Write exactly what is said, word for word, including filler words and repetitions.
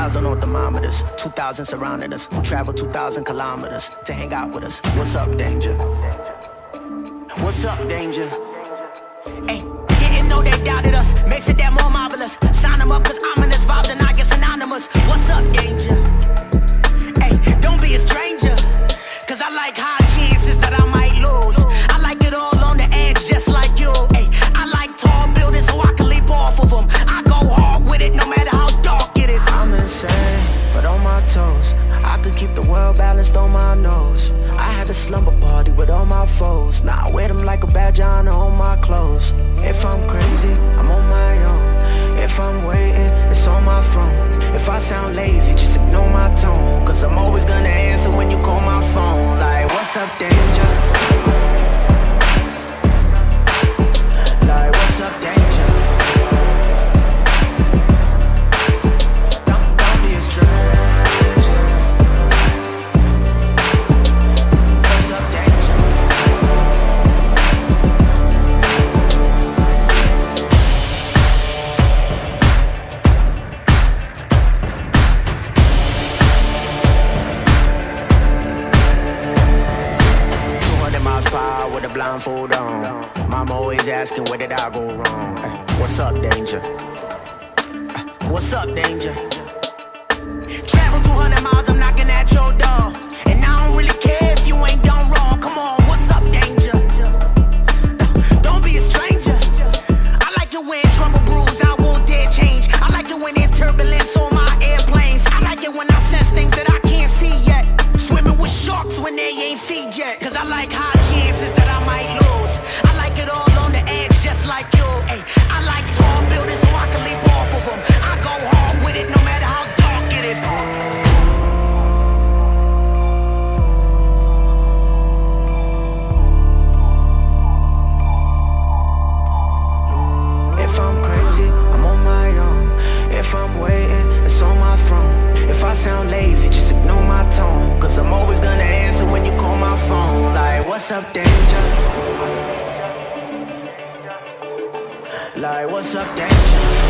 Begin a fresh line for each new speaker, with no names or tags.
thousand on thermometers, two thousand surrounding us. Who travel two thousand kilometers to hang out with us? What's up, danger? What's up, danger? Hey, didn't know they doubted us. Makes it that more marvelous. Sign them up, cause ominous vibes and I get synonymous. What's up, danger? Hey, don't be a stranger, cause I like high chances that I might lose. I like it all on the edge, just like you. Hey, I like tall buildings so I can leap off of them. I go hard with it, no matter how dark it is. I'm insane, but on my toes. I could keep the world balanced on my nose. I had a slumber party with all my foes. Now I wear them like a badge of honor on my clothes. If I'm crazy, I'm on my own. If I'm waiting, it's on my throne. If I sound lazy, just ignore my tone, cause I'm always gonna answer when you call my phone. Like, what's up, danger? Like, what's up, danger? Don't, don't be a stranger. What's up, danger? two hundred miles per hour with a blindfold on. Mama always asking, where did I go wrong? Uh, what's up, danger? Uh, what's up, danger? Travel two hundred miles, I'm knocking at your door. And I don't really care if you ain't done wrong. Come on, what's up, danger? Uh, don't be a stranger. I like it when trouble brews, I won't dare change. I like it when there's turbulence on my airplanes. I like it when I sense things that I can't see yet. Swimming with sharks when they ain't feed yet. Cause I like high chances that I might lose. I like it all on the edge, just like you. Ay, I like tall buildings so I can leap off of them. I go hard with it, no matter how dark it is. If I'm crazy, I'm on my own. If I'm waiting, it's on my throne. If I sound lazy, just ignore my tone, cause I'm always gonna answer when you call my phone. Like, what's up, danger? Like, what's up, danger?